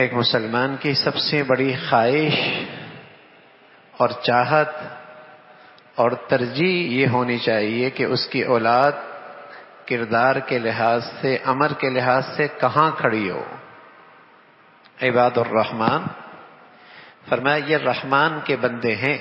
ایک مسلمان کی سب سے بڑی خواہش اور چاہت اور ترجیح یہ ہونی چاہیے کہ اس کی اولاد کردار کے لحاظ سے، عمل کے لحاظ سے کہاں کھڑی ہو۔ عباد الرحمن فرمایا یہ رحمان کے بندے ہیں،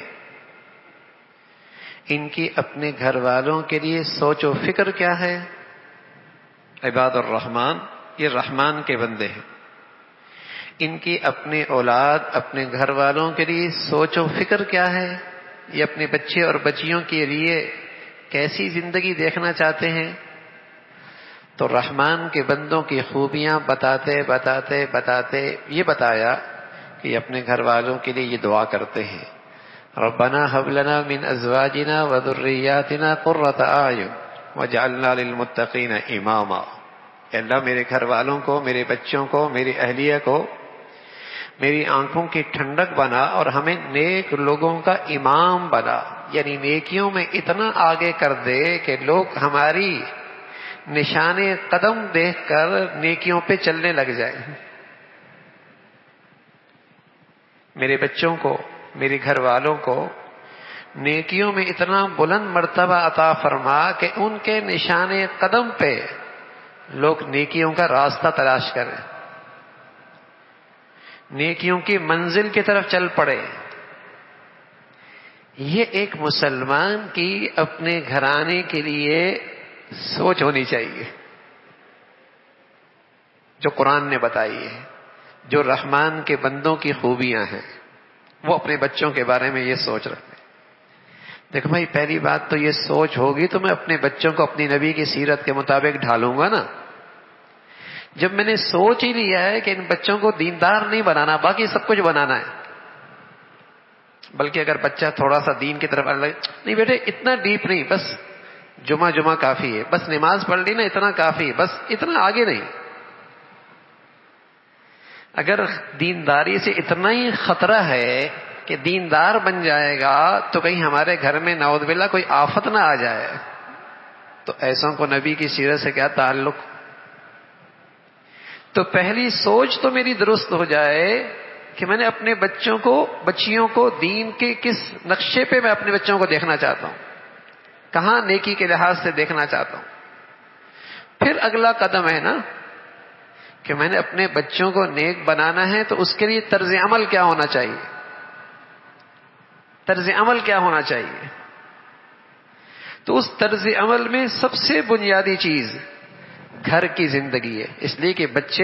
ان کی اپنے گھر والوں کے لیے سوچ و فکر کیا ہے۔ عباد الرحمن یہ رحمان کے بندے ہیں، ان کی اپنی اولاد، اپنے گھر والوں کے لیے سوچ و فکر کیا ہے، یہ اپنے بچے اور بچیوں کے لیے کیسی زندگی دیکھنا چاہتے ہیں۔ تو رحمان کے بندوں کی خوبیاں بتاتے بتاتے بتاتے یہ بتایا کہ یہ اپنے گھر والوں کے لیے یہ دعا کرتے ہیں، ربنا هب لنا من ازواجنا وذرياتنا قرة اعین وجعلنا للمتقین اماما۔ اے اللہ میرے گھر والوں کو، میرے بچوں کو، میری اہلیہ کو میری آنکھوں کی ٹھنڈک بنا اور ہمیں نیک لوگوں کا امام بنا، یعنی نیکیوں میں اتنا آگے کر دے کہ لوگ ہماری نشان قدم دیکھ کر نیکیوں پہ چلنے لگ جائیں۔ میرے بچوں کو، میرے گھر والوں کو نیکیوں میں اتنا بلند مرتبہ عطا فرما کہ ان کے نشان قدم پہ لوگ نیکیوں کا راستہ تلاش کریں، نیکیوں کی منزل کی طرف چل پڑے۔ یہ ایک مسلمان کی اپنے گھرانے کے لیے سوچ ہونی چاہیے، جو قرآن نے بتائی ہے، جو رحمان کے بندوں کی خوبیاں ہیں، وہ اپنے بچوں کے بارے میں یہ سوچ رکھتے ہیں۔ دیکھو بھائی، پہلی بات تو یہ سوچ ہوگی تو میں اپنے بچوں کو اپنی نبی کی سیرت کے مطابق ڈھالوں گا نا۔ جب میں نے سوچ ہی لیا ہے کہ ان بچوں کو دیندار نہیں بنانا، باقی سب کچھ بنانا ہے، بلکہ اگر بچہ تھوڑا سا دین کی طرف آنے لگے، نہیں بیٹے اتنا ڈیپ نہیں، بس جمعہ کافی ہے، بس نماز پڑھ لی نا اتنا کافی ہے، بس اتنا آگے نہیں۔ اگر دینداری سے اتنا ہی خطرہ ہے کہ دیندار بن جائے گا تو کہیں ہمارے گھر میں نعوذ باللہ کوئی آفت نہ آ جائے، تو ایسوں کو نبی کی سیرت سے کیا تعلق۔ تو پہلی سوچ تو میری درست ہو جائے کہ میں نے اپنے بچوں کو، بچیوں کو دین کے کس نقشے پہ میں اپنے بچوں کو دیکھنا چاہتا ہوں، کہاں نیکی کے لحاظ سے دیکھنا چاہتا ہوں۔ پھر اگلا قدم ہے نا کہ میں نے اپنے بچوں کو نیک بنانا ہے، تو اس کے لیے طرز عمل کیا ہونا چاہیے، طرز عمل کیا ہونا چاہیے۔ تو اس طرز عمل میں سب سے بنیادی چیز گھر کی زندگی ہے، اس لیے کہ بچے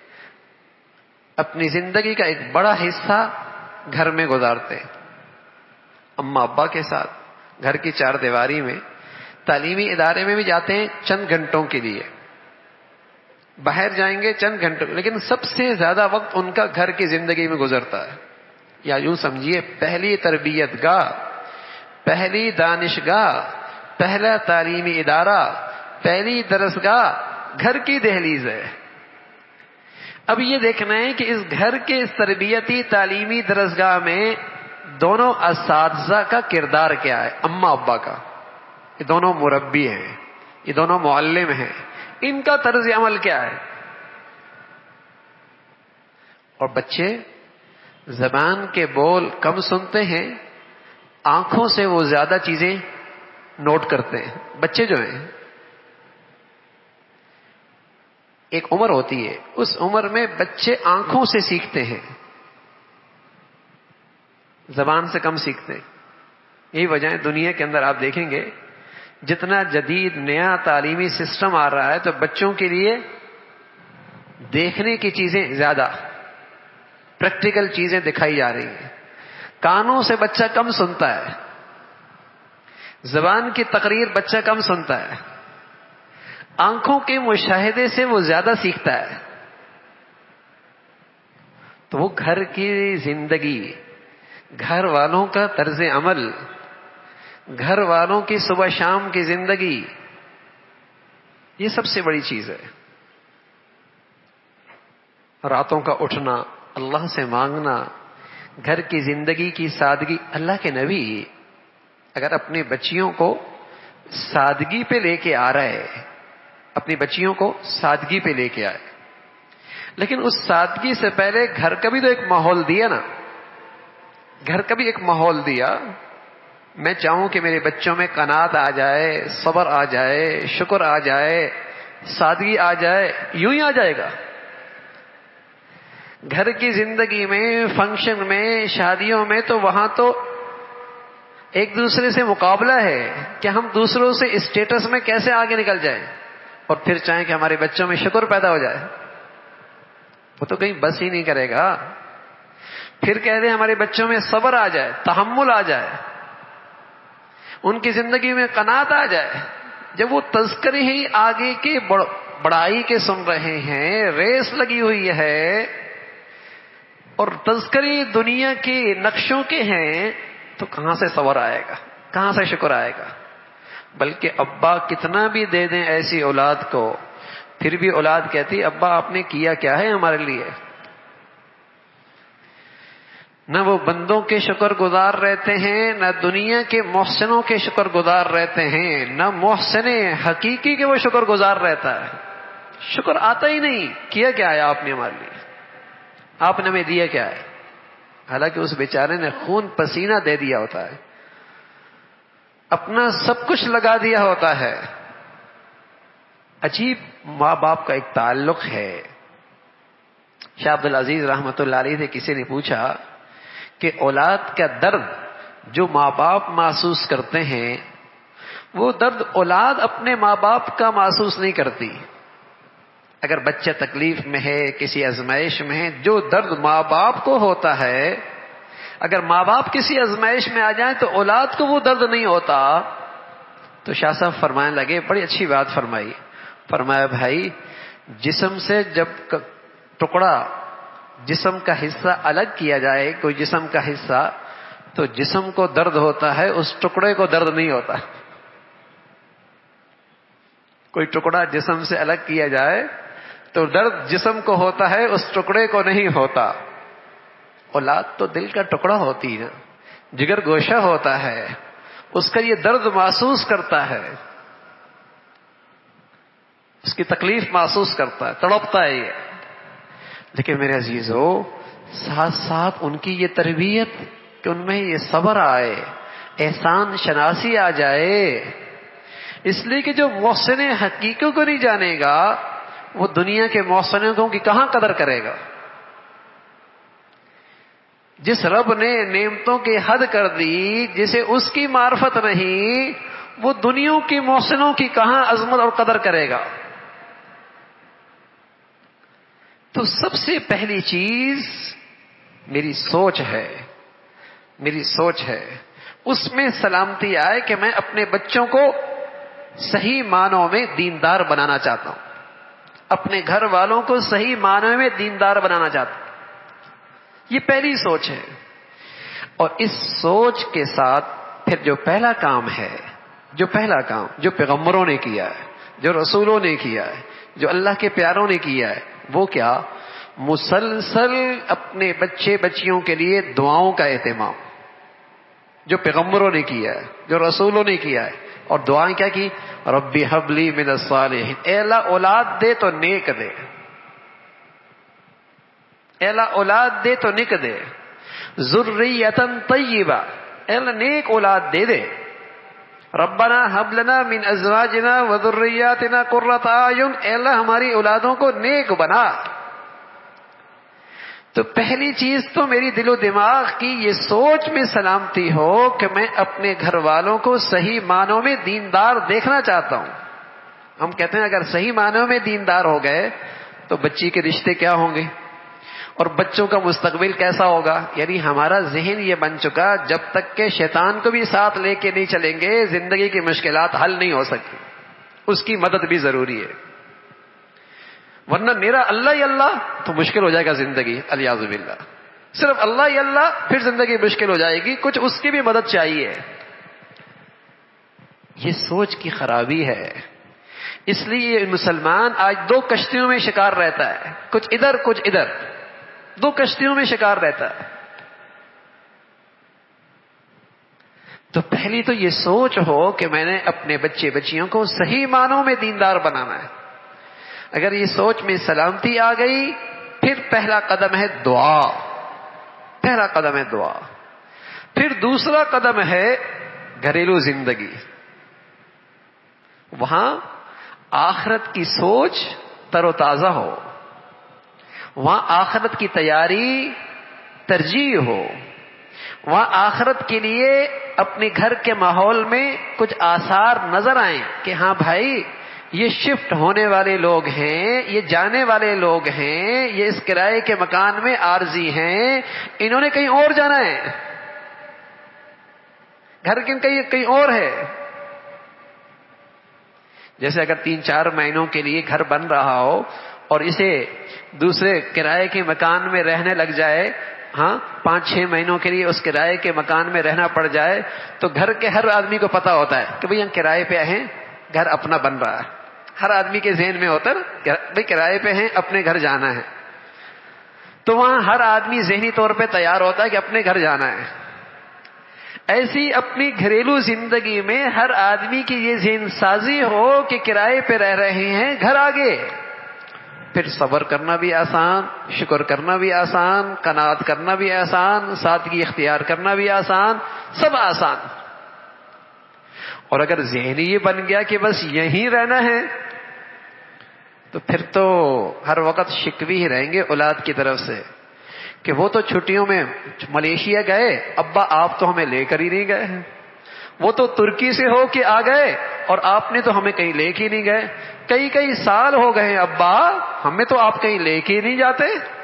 اپنی زندگی کا ایک بڑا حصہ گھر میں گزارتے ہیں، اماں ابا کے ساتھ، گھر کی چار دیواری میں۔ تعلیمی ادارے میں بھی جاتے ہیں چند گھنٹوں کے لیے، باہر جائیں گے چند گھنٹوں، لیکن سب سے زیادہ وقت ان کا گھر کی زندگی میں گزرتا ہے۔ یا یوں سمجھیے، پہلی تربیت گاہ، پہلی دانشگاہ، پہلا تعلیمی ادارہ، پہلی درسگاہ گھر کی دہلیز ہے۔ اب یہ دیکھنا ہے کہ اس گھر کے اس تربیتی تعلیمی درسگاہ میں دونوں اساتذہ کا کردار کیا ہے، اماں ابا کا، یہ دونوں مربی ہیں، یہ دونوں معلم ہیں، ان کا طرز عمل کیا ہے۔ اور بچے زبان کے بول کم سنتے ہیں، آنکھوں سے وہ زیادہ چیزیں نوٹ کرتے ہیں۔ بچے جو ہیں، ایک عمر ہوتی ہے، اس عمر میں بچے آنکھوں سے سیکھتے ہیں، زبان سے کم سیکھتے ہیں۔ یہی وجہ ہے دنیا کے اندر آپ دیکھیں گے جتنا جدید نیا تعلیمی سسٹم آ رہا ہے تو بچوں کے لیے دیکھنے کی چیزیں زیادہ، پریکٹیکل چیزیں دکھائی جا رہی ہیں۔ کانوں سے بچہ کم سنتا ہے، زبان کی تقریر بچہ کم سنتا ہے، آنکھوں کے مشاہدے سے وہ زیادہ سیکھتا ہے۔ تو وہ گھر کی زندگی، گھر والوں کا طرز عمل، گھر والوں کی صبح شام کی زندگی، یہ سب سے بڑی چیز ہے۔ راتوں کا اٹھنا، اللہ سے مانگنا، گھر کی زندگی کی سادگی۔ اللہ کے نبی اگر اپنی بچیوں کو سادگی پہ لے کے آ رہے، اپنی بچیوں کو سادگی پہ لے کے آئے۔ لیکن اس سادگی سے پہلے گھر کا بھی تو ایک ماحول دیا نا، گھر کا بھی ایک ماحول دیا. میں چاہوں کہ میرے بچوں میں قناعت آ جائے، صبر آ جائے، شکر آ جائے، سادگی آ جائے، یوں ہی آ جائے گا. گھر کی زندگی میں، فنکشن میں، شادیوں میں تو وہاں تو ایک دوسرے سے مقابلہ ہے کہ ہم دوسروں سے اسٹیٹس میں کیسے آگے نکل جائیں، اور پھر چاہیں کہ ہمارے بچوں میں شکر پیدا ہو جائے. وہ تو کہیں بس ہی نہیں کرے گا. پھر کہہ دیں ہمارے بچوں میں صبر آ جائے، تحمل آ جائے، ان کی زندگی میں قناعت آ جائے. جب وہ تذکرے ہی آگے کے بڑائی کے سن رہے ہیں، ریس لگی ہوئی ہے، اور تذکرے دنیا کے نقشوں کے ہیں، تو کہاں سے صبر آئے گا، کہاں سے شکر آئے گا؟ بلکہ ابا کتنا بھی دے دیں ایسی اولاد کو، پھر بھی اولاد کہتی ابا آپ نے کیا کیا ہے ہمارے لیے؟ نہ وہ بندوں کے شکر گزار رہتے ہیں، نہ دنیا کے محسنوں کے شکر گزار رہتے ہیں، نہ محسن حقیقی کے وہ شکر گزار رہتا ہے. شکر آتا ہی نہیں. کیا کیا ہے آپ نے ہمارے لیے؟ آپ نے ہمیں دیا کیا ہے؟ حالانکہ اس بیچارے نے خون پسینہ دے دیا ہوتا ہے، اپنا سب کچھ لگا دیا ہوتا ہے. عجیب ماں باپ کا ایک تعلق ہے. شاہ عبد العزیز رحمۃ اللہ علیہ سے کسی نے پوچھا کہ اولاد کا درد جو ماں باپ محسوس کرتے ہیں، وہ درد اولاد اپنے ماں باپ کا محسوس نہیں کرتی. اگر بچہ تکلیف میں ہے، کسی آزمائش میں ہے، جو درد ماں باپ کو ہوتا ہے، اگر ماں باپ کسی آزمائش میں آ جائیں تو اولاد کو وہ درد نہیں ہوتا. تو شاہ صاحب فرمانے لگے، بڑی اچھی بات فرمائی. فرمایا بھائی، جسم سے جب ٹکڑا، جسم کا حصہ الگ کیا جائے، کوئی جسم کا حصہ، تو جسم کو درد ہوتا ہے، اس ٹکڑے کو درد نہیں ہوتا. کوئی ٹکڑا جسم سے الگ کیا جائے تو درد جسم کو ہوتا ہے، اس ٹکڑے کو نہیں ہوتا. اولاد تو دل کا ٹکڑا ہوتی ہے، جگر گوشہ ہوتا ہے، اس کا یہ درد محسوس کرتا ہے، اس کی تکلیف محسوس کرتا ہے، تڑپتا ہے یہ. لیکن میرے عزیزو، ساتھ ساتھ ان کی یہ تربیت کہ ان میں یہ صبر آئے، احسان شناسی آ جائے. اس لیے کہ جو محسن حقیقیوں کو نہیں جانے گا، وہ دنیا کے محسنوں کی کہاں قدر کرے گا؟ جس رب نے نعمتوں کی حد کر دی، جسے اس کی معرفت نہیں، وہ دنیا کی محسنوں کی کہاں عظمت اور قدر کرے گا؟ تو سب سے پہلی چیز میری سوچ ہے، میری سوچ ہے. اس میں سلامتی آئے کہ میں اپنے بچوں کو صحیح معنوں میں دیندار بنانا چاہتا ہوں، اپنے گھر والوں کو صحیح معنوں میں دیندار بنانا چاہتا ہوں. یہ پہلی سوچ ہے. اور اس سوچ کے ساتھ پھر جو پہلا کام ہے، جو پہلا کام جو پیغمبروں نے کیا ہے، جو رسولوں نے کیا ہے، جو اللہ کے پیاروں نے کیا ہے، وہ کیا؟ مسلسل اپنے بچے بچیوں کے لیے دعاؤں کا اہتمام. جو پیغمبروں نے کیا ہے، جو رسولوں نے کیا ہے. اور دعائیں کیا کی؟ ربی حب لی من الصالحین، اے اللہ اولاد دے تو نیک دے، اے اللہ اولاد دے تو نیک دے. ذریۃ طیبہ، اے اللہ نیک اولاد دے دے. ربنا حب لنا من ازواجنا وذریاتنا قرۃ اعین، اے اللہ ہماری اولادوں کو نیک بنا. تو پہلی چیز تو میری دل و دماغ کی یہ سوچ میں سلامتی ہو کہ میں اپنے گھر والوں کو صحیح معنوں میں دیندار دیکھنا چاہتا ہوں. ہم کہتے ہیں اگر صحیح معنوں میں دیندار ہو گئے تو بچی کے رشتے کیا ہوں گے اور بچوں کا مستقبل کیسا ہوگا. یعنی ہمارا ذہن یہ بن چکا، جب تک کہ شیطان کو بھی ساتھ لے کے نہیں چلیں گے زندگی کی مشکلات حل نہیں ہو سکتی. اس کی مدد بھی ضروری ہے، ورنہ میرا اللہ ہی اللہ تو مشکل ہو جائے گا زندگی، الیاذ باللہ. صرف اللہ ہی اللہ، پھر زندگی مشکل ہو جائے گی، کچھ اس کی بھی مدد چاہیے. یہ سوچ کی خرابی ہے. اس لیے مسلمان آج دو کشتیوں میں شکار رہتا ہے، کچھ ادھر کچھ ادھر، دو کشتیوں میں شکار رہتا ہے. تو پہلی تو یہ سوچ ہو کہ میں نے اپنے بچے بچیوں کو صحیح معنوں میں دیندار بنانا ہے. اگر یہ سوچ میں سلامتی آ گئی پھر پہلا قدم ہے دعا، پہلا قدم ہے دعا. پھر دوسرا قدم ہے گھریلو زندگی. وہاں آخرت کی سوچ تر و تازہ ہو، وہاں آخرت کی تیاری ترجیح ہو، وہاں آخرت کے لیے اپنے گھر کے ماحول میں کچھ آثار نظر آئیں کہ ہاں بھائی یہ شفٹ ہونے والے لوگ ہیں، یہ جانے والے لوگ ہیں، یہ اس کرائے کے مکان میں عارضی ہیں، انہوں نے کہیں اور جانا ہے، گھر کہیں اور ہے. جیسے اگر 3-4 مہینوں کے لیے گھر بن رہا ہو اور اسے دوسرے کرائے کے مکان میں رہنے لگ جائے، ہاں 5-6 مہینوں کے لیے اس کرائے کے مکان میں رہنا پڑ جائے، تو گھر کے ہر آدمی کو پتا ہوتا ہے کہ بھئی ہم کرائے پہ ہیں، گھر اپنا بن رہا ہے. ہر آدمی کے ذہن میں ہوتا ہے بھئی کرائے پہ ہیں، اپنے گھر جانا ہے. تو وہاں ہر آدمی ذہنی طور پہ تیار ہوتا ہے کہ اپنے گھر جانا ہے. ایسی اپنی گھریلو زندگی میں ہر آدمی کی یہ ذہن سازی ہو کہ کرائے پہ رہ رہے ہیں، گھر آگے. پھر صبر کرنا بھی آسان، شکر کرنا بھی آسان، قناعت کرنا بھی آسان، سادگی اختیار کرنا بھی آسان، سب آسان. اور اگر ذہن یہ بن گیا کہ بس یہیں رہنا ہے تو پھر تو ہر وقت شکوے ہی رہیں گے اولاد کی طرف سے کہ وہ تو چھٹیوں میں ملیشیا گئے، ابا آپ تو ہمیں لے کر ہی نہیں گئے ہیں. وہ تو ترکی سے ہو کے آ گئے اور آپ نے تو ہمیں کہیں لے کے نہیں گئے. کئی سال ہو گئے ابا، ہمیں تو آپ کہیں لے کے ہی نہیں جاتے.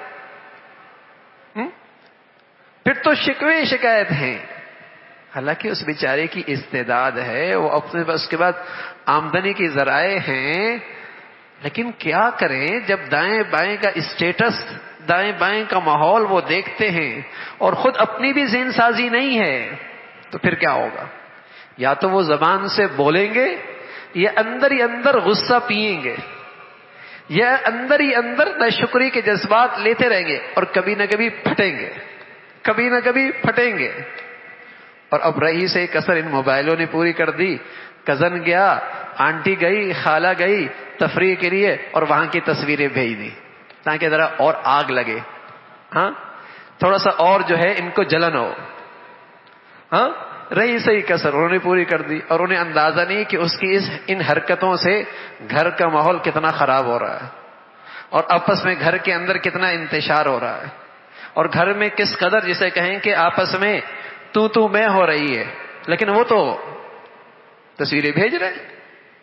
پھر تو شکوے شکایت ہیں. حالانکہ اس بیچارے کی استعداد ہے، وہ اپنے اس کے بعد آمدنی کی ذرائع ہیں، لیکن کیا کریں جب دائیں بائیں کا اسٹیٹس، دائیں بائیں کا ماحول وہ دیکھتے ہیں اور خود اپنی بھی ذہن سازی نہیں ہے تو پھر کیا ہوگا؟ یا تو وہ زبان سے بولیں گے یا اندر ہی اندر غصہ پئیں گے، یا اندر ہی اندر ناشکری کے جذبات لیتے رہیں گے اور کبھی نہ کبھی پھٹیں گے، کبھی نہ کبھی پھٹیں گے. اور اب رہی سے کسر ان موبائلوں نے پوری کر دی. کزن گیا، آنٹی گئی، خالہ گئی تفریح کے لیے اور وہاں کی تصویریں بھیج دی تاکہ ذرا اور آگ لگے، ہاں تھوڑا سا اور جو ہے ان کو جلن ہو. ہاں رہی صحیح کسر انہوں نے پوری کر دی اور انہیں اندازہ نہیں کہ اس کی ان حرکتوں سے گھر کا ماحول کتنا خراب ہو رہا ہے اور آپس میں گھر کے اندر کتنا انتشار ہو رہا ہے اور گھر میں کس قدر جسے کہیں کہ آپس میں تو میں ہو رہی ہے، لیکن وہ تو تصویریں بھیج رہے ہیں.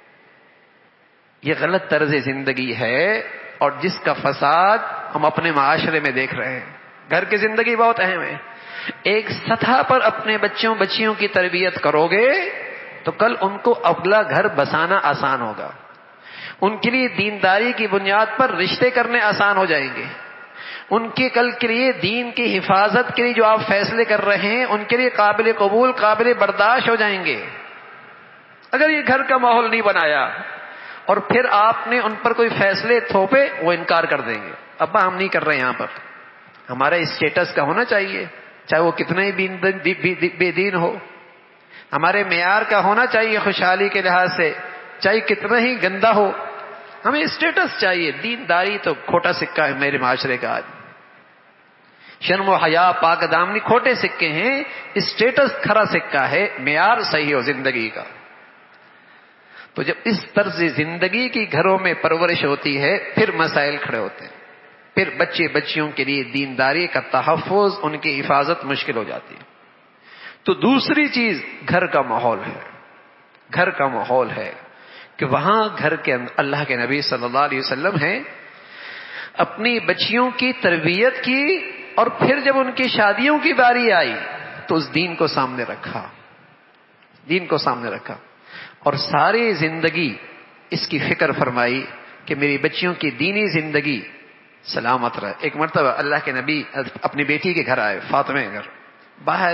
یہ غلط طرز زندگی ہے اور جس کا فساد ہم اپنے معاشرے میں دیکھ رہے ہیں. گھر کی زندگی بہت اہم ہے. ایک سطح پر اپنے بچیوں کی تربیت کرو گے تو کل ان کو اگلا گھر بسانا آسان ہوگا. ان کے لیے دینداری کی بنیاد پر رشتے کرنے آسان ہو جائیں گے. ان کے کل کے لیے دین کی حفاظت کے لیے جو آپ فیصلے کر رہے ہیں ان کے لیے قابل قبول، قابل برداشت ہو جائیں گے. اگر یہ گھر کا ماحول نہیں بنایا اور پھر آپ نے ان پر کوئی فیصلے تھوپے، وہ انکار کر دیں گے. ابا ہم نہیں کر رہے، یہاں پر ہمارا اسٹیٹس کا ہونا چاہیے، چاہے وہ کتنا ہی بے دین ہو. ہمارے معیار کا ہونا چاہیے خوشحالی کے لحاظ سے، چاہے کتنا ہی گندا ہو. ہمیں اسٹیٹس چاہیے. دینداری تو کھوٹا سکہ ہے میرے معاشرے کا. آج شرم و حیا، پاک دامنی کھوٹے سکے ہیں، اسٹیٹس کھرا سکہ ہے، معیار صحیح ہو زندگی کا. تو جب اس طرز زندگی کی گھروں میں پرورش ہوتی ہے پھر مسائل کھڑے ہوتے ہیں. پھر بچیوں کے لیے دینداری کا تحفظ، ان کی حفاظت مشکل ہو جاتی ہے. تو دوسری چیز گھر کا ماحول ہے. گھر کا ماحول ہے کہ وہاں گھر کے اندر اللہ کے نبی صلی اللہ علیہ وسلم ہیں، اپنی بچیوں کی تربیت کی اور پھر جب ان کی شادیوں کی باری آئی تو اس دین کو سامنے رکھا، دین کو سامنے رکھا اور ساری زندگی اس کی فکر فرمائی کہ میری بچیوں کی دینی زندگی سلامت رہے. ایک مرتبہ اللہ کے نبی اپنی بیٹی کے گھر آئے، فاطمہ کے گھر. باہر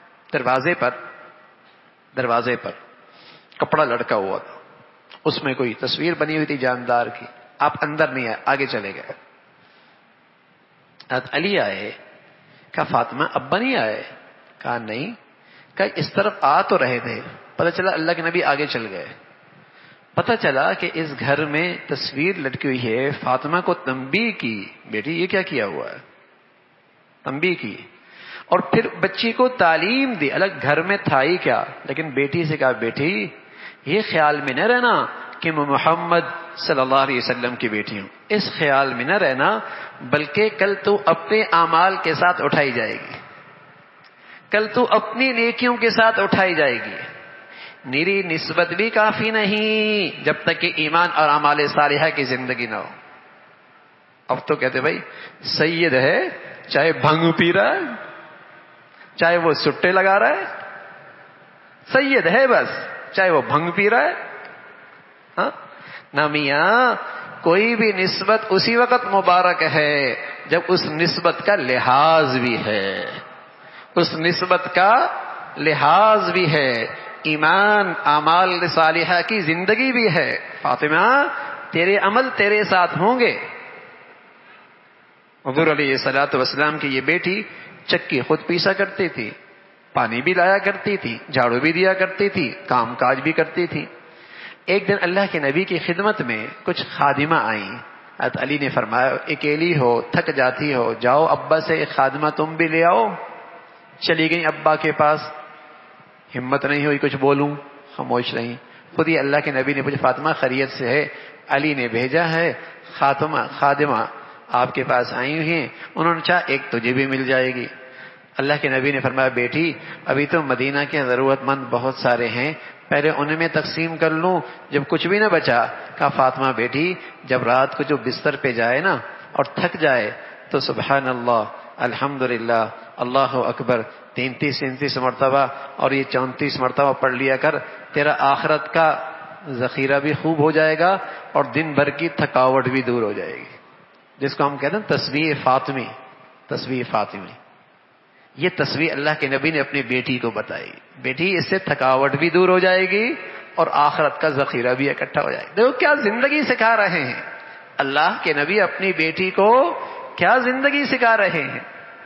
دروازے پر کپڑا لٹکا ہوا تھا، اس میں کوئی تصویر بنی ہوئی تھی جاندار کی. آپ اندر نہیں آئے، آگے چلے گئے. حضرت علی آئے، کہا فاطمہ ابا نہیں آئے؟ کہا نہیں. کہا اس طرف آ تو رہے تھے. پتہ چلا اللہ کے نبی آگے چل گئے. پتہ چلا کہ اس گھر میں تصویر لٹکی ہوئی ہے. فاطمہ کو تنبیہ کی، بیٹی یہ کیا کیا ہوا ہے، تنبیہ کی. اور پھر بچی کو تعلیم دی. الگ گھر میں تھا ہی کیا، لیکن بیٹی سے کہا بیٹی یہ خیال میں نہ رہنا کہ میں محمد صلی اللہ علیہ وسلم کی بیٹی ہوں، اس خیال میں نہ رہنا، بلکہ کل تو اپنے اعمال کے ساتھ اٹھائی جائے گی، کل تو اپنی نیکیوں کے ساتھ اٹھائی جائے گی. میری نسبت بھی کافی نہیں جب تک کہ ایمان اور اعمال صالحہ کی زندگی نہ ہو. اب تو کہتے بھائی سید ہے، چاہے بھنگ پی رہا ہے، چاہے وہ سٹے لگا رہا ہے، سید ہے بس، چاہے وہ بھنگ پی رہا ہے. ہاں نہ میاں، کوئی بھی نسبت اسی وقت مبارک ہے جب اس نسبت کا لحاظ بھی ہے، اس نسبت کا لحاظ بھی ہے، ایمان اعمال صالحہ کی زندگی بھی ہے. فاطمہ تیرے عمل تیرے ساتھ ہوں گے. حضور علیہ الصلوۃ والسلام کی یہ بیٹی چکی خود پیسا کرتی تھی، پانی بھی لایا کرتی تھی، جھاڑو بھی دیا کرتی تھی، کام کاج بھی کرتی تھی. ایک دن اللہ کے نبی کی خدمت میں کچھ خادمہ آئیں. حضرت علی نے فرمایا اکیلی ہو، تھک جاتی ہو، جاؤ ابا سے ایک خادمہ تم بھی لے آؤ. چلی گئی ابا کے پاس، ہمت نہیں ہوئی کچھ بولوں، خاموش رہی. خود ہی اللہ کے نبی نے پوچھا فاطمہ خیریت سے ہے؟ علی نے بھیجا ہے خادمہ آپ کے پاس آئی ہوئی ہیں، انہوں نے چاہا ایک تجھے بھی مل جائے گی. اللہ کے نبی نے فرمایا بیٹی ابھی تو مدینہ کے ضرورت مند بہت سارے ہیں، پہلے انہیں میں تقسیم کر لوں. جب کچھ بھی نہ بچا کہا فاطمہ بیٹی جب رات کو جو بستر پہ جائے نا اور تھک جائے تو سبحان اللہ الحمدللہ اللہ اکبر 33 مرتبہ اور یہ 34 مرتبہ پڑھ لیا کر، تیرا آخرت کا ذخیرہ بھی خوب ہو جائے گا اور دن بھر کی تھکاوٹ بھی دور ہو جائے گی. جس کو ہم کہتے ہیں تسبیح فاطمی، تسبیح فاطمی. یہ تصویر اللہ کے نبی نے اپنی بیٹی کو بتائی، بیٹی اس سے تھکاوٹ بھی دور ہو جائے گی اور آخرت کا ذخیرہ بھی اکٹھا ہو جائے گا. دیکھو کیا زندگی سکھا رہے ہیں اللہ کے نبی اپنی بیٹی کو، کیا زندگی سکھا رہے ہیں.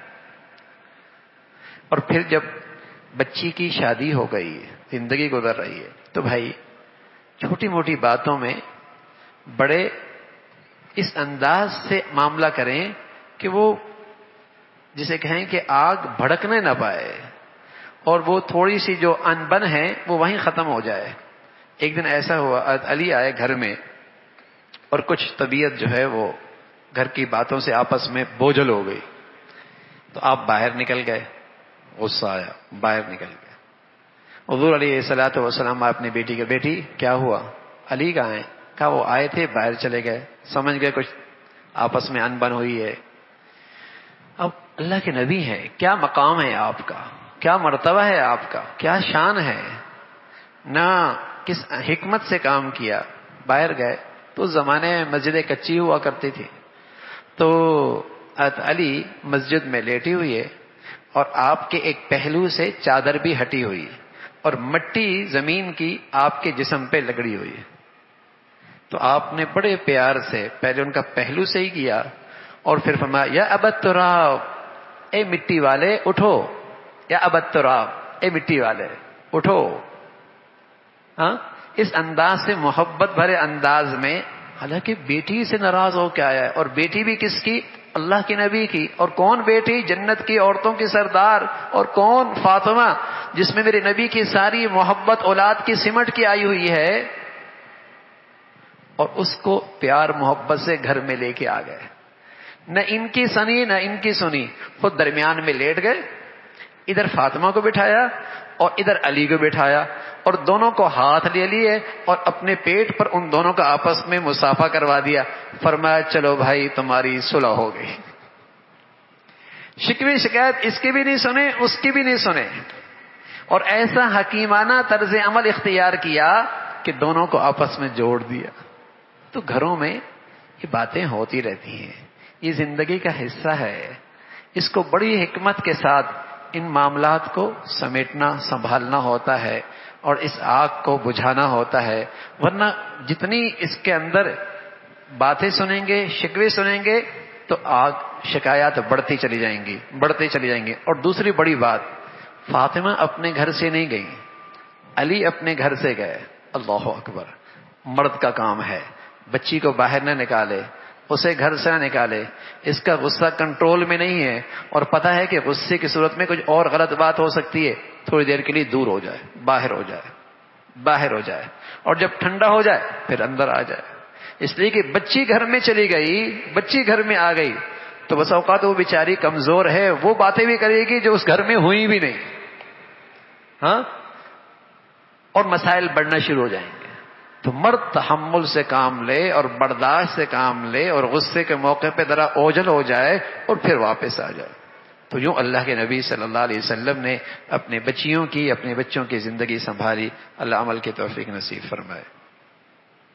اور پھر جب بچی کی شادی ہو گئی، زندگی گزر رہی ہے، تو بھائی چھوٹی موٹی باتوں میں بڑے اس انداز سے معاملہ کریں کہ وہ جسے کہیں کہ آگ بھڑکنے نہ پائے اور وہ تھوڑی سی جو انبن ہے وہ وہیں ختم ہو جائے. ایک دن ایسا ہوا علی آئے گھر میں اور کچھ طبیعت جو ہے وہ گھر کی باتوں سے آپس میں بوجھل ہو گئی، تو آپ باہر نکل گئے. غصہ آیا، باہر نکل گئے. حضور علیہ الصلوۃ والسلام اپنی بیٹی کے بیٹی کیا ہوا، علی کہاں ہیں؟ کہا وہ آئے تھے باہر چلے گئے. سمجھ گئے کچھ آپس میں انبن ہوئی ہے. اب اللہ کے نبی ہیں، کیا مقام ہے آپ کا، کیا مرتبہ ہے آپ کا، کیا شان ہے، نہ کس حکمت سے کام کیا. باہر گئے تو اس زمانے میں مسجدیں کچی ہوا کرتی تھی، تو علی مسجد میں لیٹی ہوئی ہے اور آپ کے ایک پہلو سے چادر بھی ہٹی ہوئی اور مٹی زمین کی آپ کے جسم پہ لگڑی ہوئی ہے. تو آپ نے بڑے پیار سے پہلے ان کا پہلو سے ہی کیا اور پھر فرمایا یا ابت تراب، اے مٹی والے اٹھو، یا ابت تراب، اے مٹی والے اٹھو. ہاں اس انداز سے محبت بھرے انداز میں، حالانکہ بیٹی سے ناراض ہو کے آیا ہے، اور بیٹی بھی کس کی، اللہ کے نبی کی. اور کون بیٹی، جنت کی عورتوں کی سردار. اور کون، فاطمہ، جس میں میرے نبی کی ساری محبت اولاد کی سمٹ کی آئی ہوئی ہے. اور اس کو پیار محبت سے گھر میں لے کے آ گئے، نہ ان کی سنی نہ ان کی سنی، خود درمیان میں لیٹ گئے. ادھر فاطمہ کو بٹھایا اور ادھر علی کو بٹھایا اور دونوں کو ہاتھ لے لیے اور اپنے پیٹ پر ان دونوں کا آپس میں مصافحہ کروا دیا. فرمایا چلو بھائی تمہاری صلح ہو گئی. شکوے شکایت اس کی بھی نہیں سنے، اس کی بھی نہیں سنے، اور ایسا حکیمانہ طرز عمل اختیار کیا کہ دونوں کو آپس میں جوڑ دیا. تو گھروں میں یہ باتیں ہوتی رہتی ہیں، یہ زندگی کا حصہ ہے. اس کو بڑی حکمت کے ساتھ ان معاملات کو سمیٹنا سنبھالنا ہوتا ہے اور اس آگ کو بجھانا ہوتا ہے. ورنہ جتنی اس کے اندر باتیں سنیں گے، شکوے سنیں گے، تو آگ شکایات بڑھتی چلی جائیں گی، بڑھتی چلی جائیں گی. اور دوسری بڑی بات، فاطمہ اپنے گھر سے نہیں گئی، علی اپنے گھر سے گئے. اللہ اکبر. مرد کا کام ہے، بچی کو باہر نہ نکالے، اسے گھر سے نہ نکالے، اس کا غصہ کنٹرول میں نہیں ہے اور پتہ ہے کہ غصے کی صورت میں کچھ اور غلط بات ہو سکتی ہے، تھوڑی دیر کے لیے دور ہو جائے، باہر ہو جائے اور جب ٹھنڈا ہو جائے پھر اندر آ جائے. اس لیے کہ بچی گھر میں چلی گئی، بچی گھر میں آ گئی تو بس اوقات وہ بیچاری کمزور ہے، وہ باتیں بھی کرے گی جو اس گھر میں ہوئی بھی نہیں، ہاں، اور مسائل بڑھنا شروع ہو جائیں گے. تو مرد تحمل سے کام لے اور برداشت سے کام لے اور غصے کے موقع پہ ذرا اوجھل ہو جائے اور پھر واپس آ جائے. تو یوں اللہ کے نبی صلی اللہ علیہ وسلم نے اپنے بچیوں کی، اپنے بچوں کی زندگی سنبھالی. اللہ عمل کی توفیق نصیب فرمائے.